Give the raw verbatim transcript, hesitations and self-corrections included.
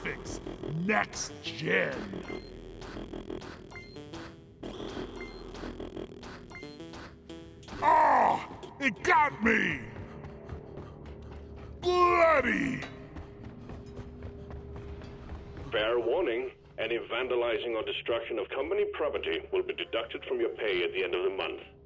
graphics. Next gen. Ah! It got me! Bloody! Fair warning. Any vandalizing or destruction of company property will be deducted from your pay at the end of the month.